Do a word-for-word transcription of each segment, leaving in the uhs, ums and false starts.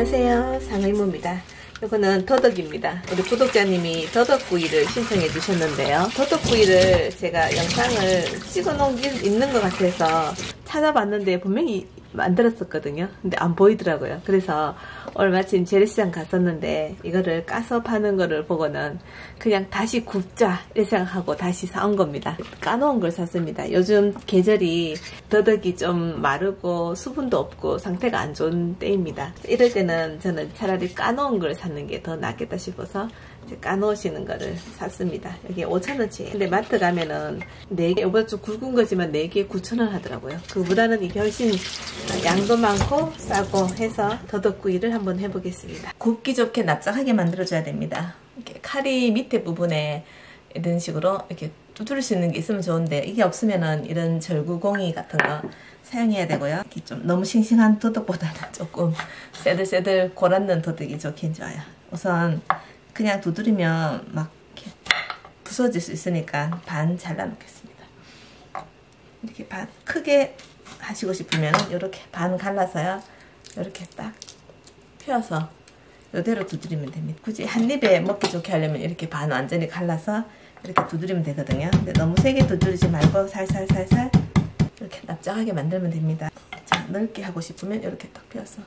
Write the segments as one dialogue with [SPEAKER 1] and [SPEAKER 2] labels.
[SPEAKER 1] 안녕하세요, 상의모입니다. 이거는 더덕입니다. 우리 구독자님이 더덕구이를 신청해 주셨는데요. 더덕구이를 제가 영상을 찍어 놓은 게 있는 것 같아서 찾아봤는데 분명히 만들었었거든요. 근데 안 보이더라고요. 그래서 얼마 전 재래시장 갔었는데 이거를 까서 파는 거를 보고는 그냥 다시 굽자 이렇게 생각하고 다시 사온 겁니다. 까놓은 걸 샀습니다. 요즘 계절이 더덕이 좀 마르고 수분도 없고 상태가 안 좋은 때입니다. 이럴 때는 저는 차라리 까놓은 걸 사는 게 더 낫겠다 싶어서 까놓으시는 거를 샀습니다. 여기 오천 원치. 근데 마트 가면은 네 개, 이번 주 굵은 거지만 네 개에 구천 원 하더라고요. 그보다는 이게 훨씬 양도 많고 싸고 해서 더덕구이를 한번 해보겠습니다. 굽기 좋게 납작하게 만들어줘야 됩니다. 이렇게 칼이 밑에 부분에 이런 식으로 이렇게 두드릴 수 있는 게 있으면 좋은데 이게 없으면은 이런 절구공이 같은 거 사용해야 되고요. 이렇게 좀 너무 싱싱한 더덕보다는 조금 새들새들 골았는 더덕이 좋긴 좋아요. 우선 그냥 두드리면 막 이렇게 부서질 수 있으니까 반 잘라 놓겠습니다. 이렇게 반 크게 하시고 싶으면 이렇게 반 갈라서요. 이렇게 딱 펴서 이대로 두드리면 됩니다. 굳이 한 입에 먹기 좋게 하려면 이렇게 반 완전히 갈라서 이렇게 두드리면 되거든요. 근데 너무 세게 두드리지 말고 살살살살 이렇게 납작하게 만들면 됩니다. 자, 넓게 하고 싶으면 이렇게 딱 펴서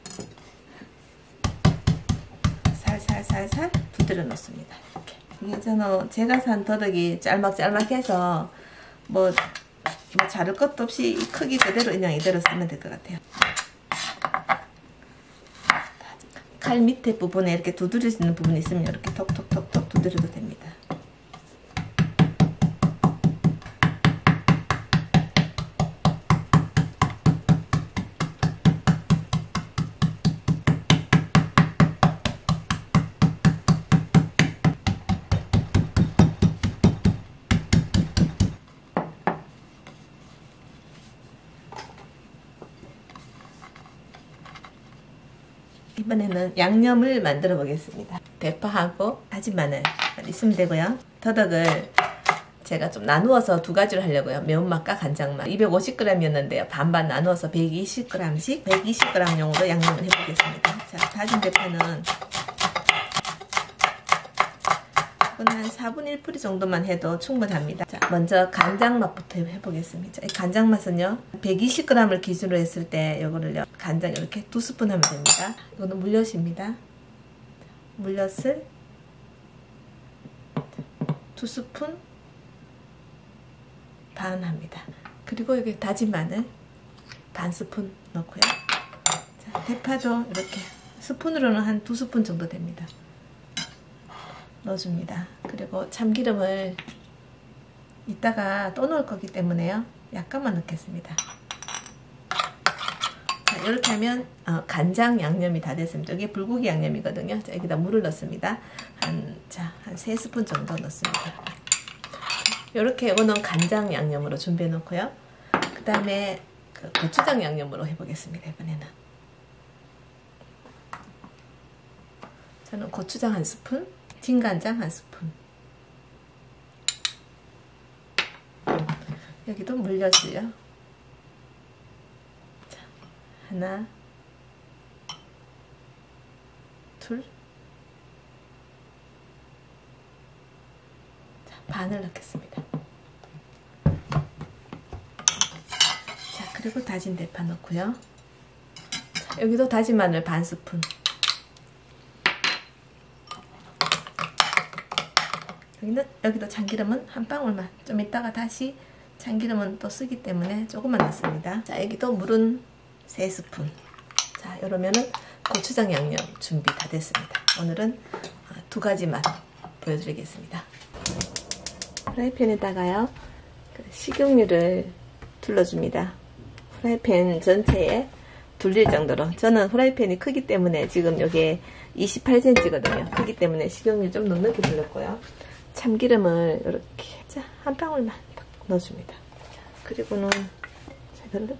[SPEAKER 1] 살살살살 두드려 놓습니다. 이렇게. 이게 저는 제가 산 더덕이 짤막짤막해서 뭐, 뭐 자를 것도 없이 이 크기 그대로 그냥 이대로 쓰면 될 것 같아요. 칼 밑에 부분에 이렇게 두드릴 수 있는 부분이 있으면 이렇게 톡톡톡톡 두드려도 됩니다. 이번에는 양념을 만들어 보겠습니다. 대파하고 다진 마늘 있으면 되고요. 더덕을 제가 좀 나누어서 두 가지로 하려고요. 매운맛과 간장맛. 이백오십 그램이었는데요. 반반 나누어서 백이십 그램씩 백이십 그램용으로 양념을 해보겠습니다. 자, 다진 대파는 이건 한 사분의 일 뿌리 정도만 해도 충분합니다. 자, 먼저 간장맛부터 해보겠습니다. 이 간장맛은요, 백이십 그램을 기준으로 했을 때 이거를요, 간장 이렇게 두 스푼 하면 됩니다. 이거는 물엿입니다. 물엿을 두 스푼 반 합니다. 그리고 여기 다진 마늘 반 스푼 넣고요. 자, 대파도 이렇게 스푼으로는 한 두 스푼 정도 됩니다. 넣어줍니다. 그리고 참기름을 이따가 또 넣을 거기 때문에요. 약간만 넣겠습니다. 자, 이렇게 하면 어, 간장 양념이 다 됐습니다. 이게 불고기 양념이거든요. 자, 여기다 물을 넣습니다. 한, 자, 한 세 스푼 정도 넣습니다. 이렇게 이거는 간장 양념으로 준비해 놓고요. 그 다음에 그 고추장 양념으로 해보겠습니다. 이번에는 저는 고추장 한 스푼, 진간장 한 스푼, 여기도 물엿을요. 자, 하나, 둘, 자, 반을 넣겠습니다. 자, 그리고 다진 대파 넣고요. 자, 여기도 다진 마늘 반 스푼, 여기는, 여기도 참기름은 한 방울만, 좀 이따가 다시 참기름은 또 쓰기 때문에 조금만 넣습니다. 자, 여기도 물은 세 스푼. 자, 이러면은 고추장 양념 준비 다 됐습니다. 오늘은 두 가지 맛 보여드리겠습니다. 프라이팬에다가요, 식용유를 둘러줍니다. 프라이팬 전체에 둘릴 정도로. 저는 프라이팬이 크기 때문에 지금 여기에 이십팔 센티미터거든요. 크기 때문에 식용유 좀 넉넉히 둘렀고요. 참기름을 이렇게 자, 한 방울만 딱 넣어줍니다. 그리고는 제대로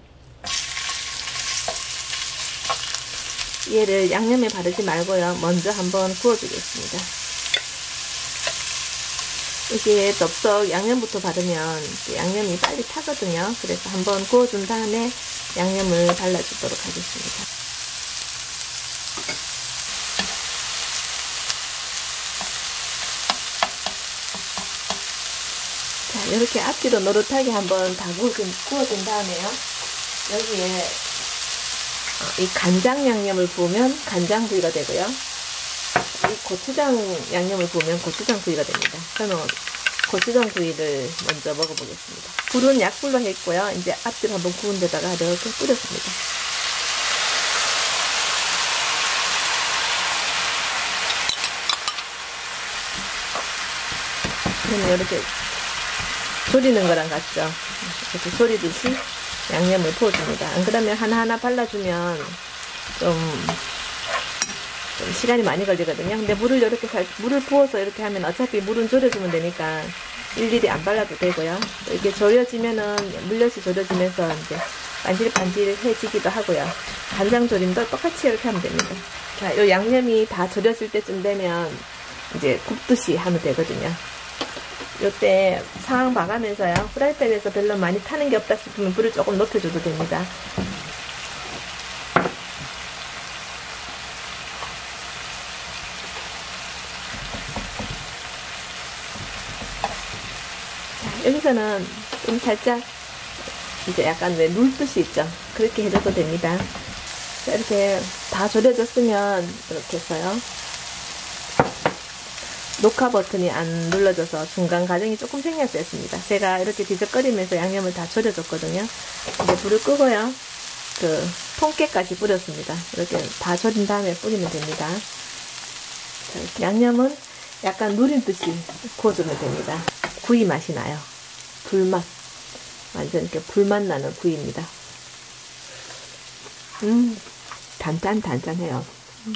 [SPEAKER 1] 얘를 양념에 바르지 말고요. 먼저 한번 구워주겠습니다. 이게 덥석 양념부터 바르면 양념이 빨리 타거든요. 그래서 한번 구워준 다음에 양념을 발라주도록 하겠습니다. 이렇게 앞뒤로 노릇하게 한번 다 구워준, 구워준 다음에요. 여기에 이 간장 양념을 부으면 간장구이가 되고요. 이 고추장 양념을 부으면 고추장구이가 됩니다. 저는 고추장구이를 먼저 먹어보겠습니다. 불은 약불로 했고요. 이제 앞뒤로 한번 구운 데다가 이렇게 뿌렸습니다. 그러면 이렇게 졸이는 거랑 같죠? 이렇게 졸이듯이 양념을 부어줍니다. 안 그러면 하나하나 발라주면 좀, 좀 시간이 많이 걸리거든요. 근데 물을 이렇게 살, 물을 부어서 이렇게 하면 어차피 물은 졸여주면 되니까 일일이 안 발라도 되고요. 이게 졸여지면은, 물엿이 졸여지면서 이제 반질반질해지기도 하고요. 간장조림도 똑같이 이렇게 하면 됩니다. 자, 요 양념이 다 졸여질 때쯤 되면 이제 굽듯이 하면 되거든요. 요때 상황 봐가면서요. 프라이팬에서 별로 많이 타는 게 없다 싶으면 불을 조금 높여줘도 됩니다. 자, 여기서는 좀 살짝 이제 약간 왜 눌듯이 있죠. 그렇게 해줘도 됩니다. 자, 이렇게 다 졸여졌으면 이렇게 해서요. 녹화 버튼이 안 눌러져서 중간 과정이 조금 생략됐습니다. 제가 이렇게 뒤적거리면서 양념을 다 졸여줬거든요. 이제 불을 끄고요. 그 통깨까지 뿌렸습니다. 이렇게 다 졸인 다음에 뿌리면 됩니다. 자, 이렇게 양념은 약간 누린 듯이 구워주면 됩니다. 구이 맛이 나요. 불맛. 완전 이렇게 불맛 나는 구이입니다. 음, 단짠단짠해요. 음.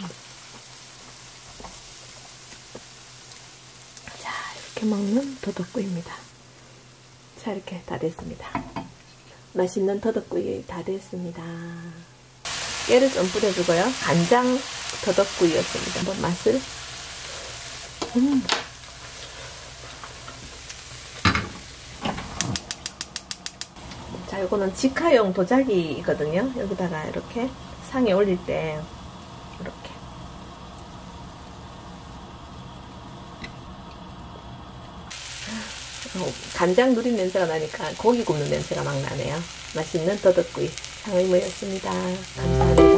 [SPEAKER 1] 먹는 더덕구이입니다. 자, 이렇게 다 됐습니다. 맛있는 더덕구이 다 됐습니다. 깨를 좀 뿌려주고요. 간장 더덕구이였습니다. 한번 맛을. 음. 자, 이거는 직화용 도자기거든요. 여기다가 이렇게 상에 올릴 때 이렇게. 간장 누린 냄새가 나니까 고기 굽는 냄새가 막 나네요. 맛있는 더덕구이 상의모였습니다. 감사합니다.